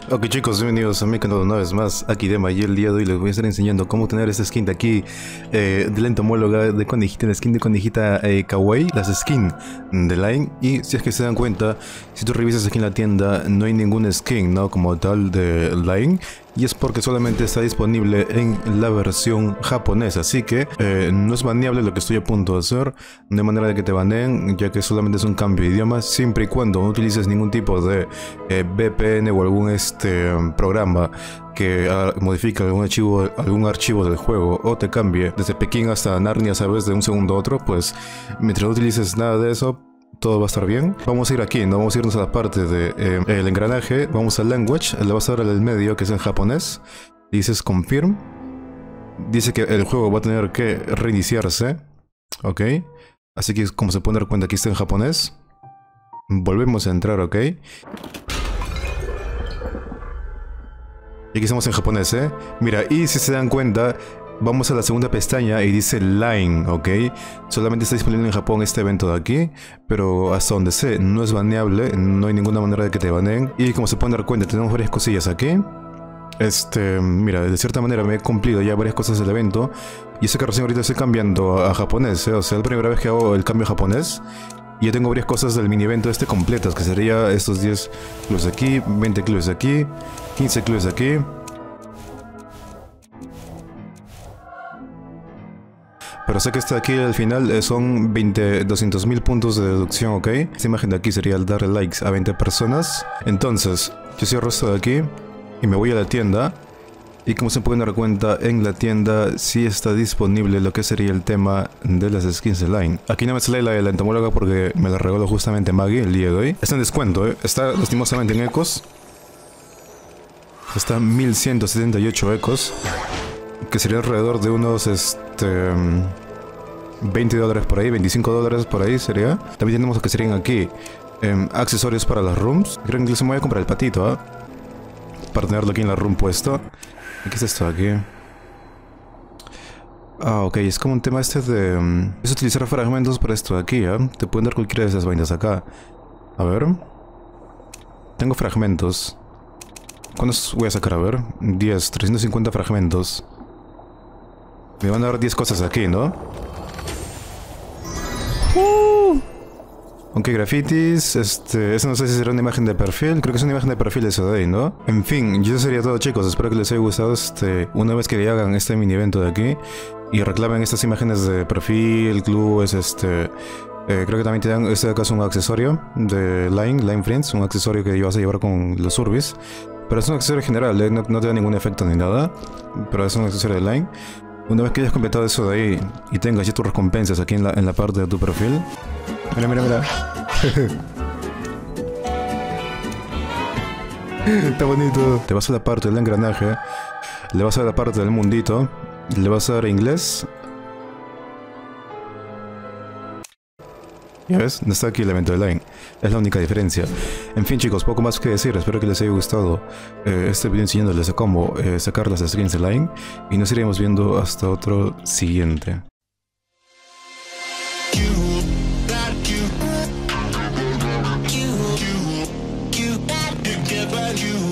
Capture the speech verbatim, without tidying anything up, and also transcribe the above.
Ok chicos, bienvenidos a mi canal una vez más, aquí Dema, y el día de hoy les voy a estar enseñando cómo tener esta skin de aquí eh, de la entomóloga de conejita, la skin de conejita eh, kawaii, las skins de Line. Y si es que se dan cuenta, si tú revisas aquí en la tienda no hay ninguna skin, ¿no? Como tal de Line, y es porque solamente está disponible en la versión japonesa, así que eh, no es baneable lo que estoy a punto de hacer, no hay manera de que te baneen, ya que solamente es un cambio de idioma, siempre y cuando no utilices ningún tipo de eh, V P N o algún este programa que uh, modifique algún archivo, algún archivo del juego o te cambie desde Pekín hasta Narnia, sabes, de un segundo a otro. Pues mientras no utilices nada de eso, todo va a estar bien. Vamos a ir aquí, no vamos a irnos a la parte de eh, el engranaje, vamos a language, le vas a dar al medio que es en japonés, dices confirm, dice que el juego va a tener que reiniciarse, ok, así que como se puede dar cuenta aquí está en japonés, volvemos a entrar, ok. Y aquí estamos en japonés, eh. Mira, y si se dan cuenta, vamos a la segunda pestaña y dice Line, ¿ok? Solamente está disponible en Japón este evento de aquí, pero hasta donde sé, no es baneable, no hay ninguna manera de que te baneen. Y como se pueden dar cuenta, tenemos varias cosillas aquí. Este, mira, de cierta manera me he cumplido ya varias cosas del evento. Y sé que recién ahorita estoy cambiando a japonés, ¿eh? O sea, es la primera vez que hago el cambio a japonés. Y ya tengo varias cosas del mini evento este completas, que sería estos diez clubes aquí, veinte clubes aquí, quince clubes aquí. Pero sé que este de aquí al final son veinte, doscientos mil puntos de deducción, ¿ok? Esta imagen de aquí sería el darle likes a veinte personas. Entonces, yo cierro esto de aquí y me voy a la tienda. Y como se pueden dar cuenta, en la tienda sí está disponible lo que sería el tema de las skins de Line. Aquí no me sale la de la entomóloga porque me la regaló justamente Maggie el día de hoy. Está en descuento, ¿eh? Está lastimosamente en ecos. Está mil ciento setenta y ocho ecos. Que sería alrededor de unos, este... veinte dólares por ahí, veinticinco dólares por ahí sería. También tenemos lo que serían aquí eh, accesorios para las rooms. Creo que se me voy a comprar el patito, ¿eh? Para tenerlo aquí en la room puesto. ¿Qué es esto aquí? Ah, ok, es como un tema este de... Um, es utilizar fragmentos para esto de aquí, ¿eh? Te pueden dar cualquiera de esas vainas acá. A ver. Tengo fragmentos. ¿Cuántos voy a sacar? A ver. diez, trescientos cincuenta fragmentos. Me van a dar diez cosas aquí, ¿no? Uh. Aunque grafitis, este, eso no sé si será una imagen de perfil, creo que es una imagen de perfil eso de ahí, ¿no? En fin, eso sería todo chicos, espero que les haya gustado este, una vez que hagan este mini evento de aquí y reclamen estas imágenes de perfil, clubes, este, eh, creo que también te dan, este de acá es un accesorio de Line, Line Friends, un accesorio que vas a llevar con los Urbis, pero es un accesorio general, ¿eh? no, no te da ningún efecto ni nada, pero es un accesorio de Line. Una vez que hayas completado eso de ahí y tengas ya tus recompensas aquí en la, en la parte de tu perfil. Mira, mira, mira. Está bonito. Te vas a la parte del engranaje, le vas a la parte del mundito, le vas a dar inglés. ¿Ya ves? No está aquí el evento de Line. Es la única diferencia. En fin chicos, poco más que decir. Espero que les haya gustado eh, este video enseñándoles a cómo eh, sacar las skins de Line. Y nos iremos viendo hasta otro siguiente. You, you, you, you, you, you, you, you, you, you, you,